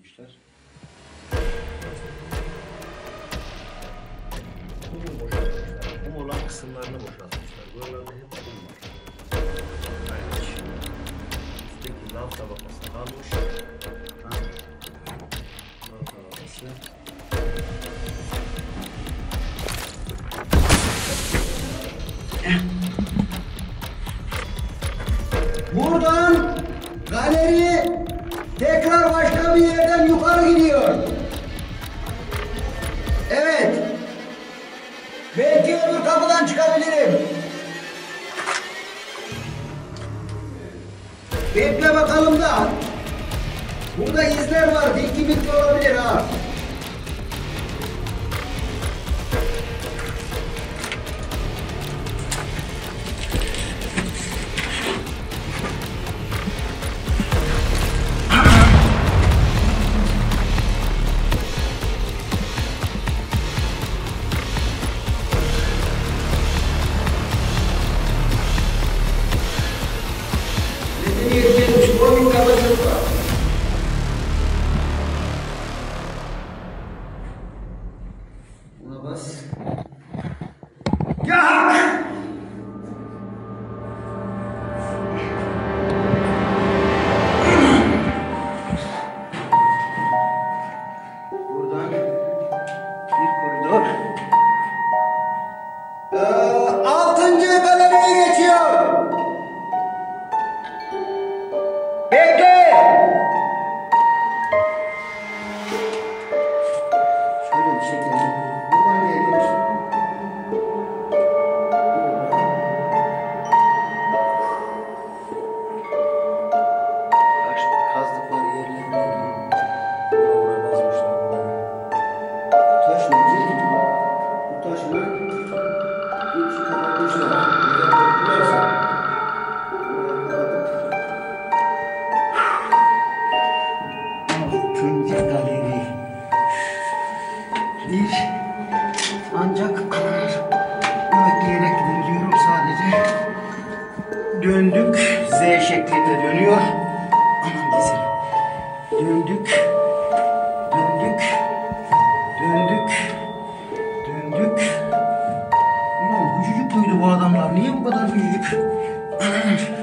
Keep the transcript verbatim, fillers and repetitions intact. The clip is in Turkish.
demişler. Kumu boşaltmışlar. Kum olan kısımlarını boşaltmışlar. Buralarda hep kum var. Aynen. Üstteki lav tabakası kalmış. Ha. Lav tabakası. Buradan galeri tekrar başka bir yerden yukarı gidiyor. Evet. Belki öbür kapıdan çıkabilirim. Bekle bakalım da. Burada izler var. Tilki bitki olabilir ha. Buna bas. Ya! Buradan bir koridor. Ee, altıncı galeriye geçiyor. Bekle! Şöyle bir şekilde. Buradan geliyor. Taş kazdıkları yerlerine bura bura kazmışlar. Taş mı? Bu taşla iki kapatmışlar. Güzel kapatırlarsa. Altıncı galeri. Bir ancak bekleyerek gidebiliyorum sadece. Döndük. Z şeklinde dönüyor. Aman dizim. Döndük. Döndük. Döndük. Döndük. Ulan küçücük duydu bu adamlar. Niye bu kadar küçücük?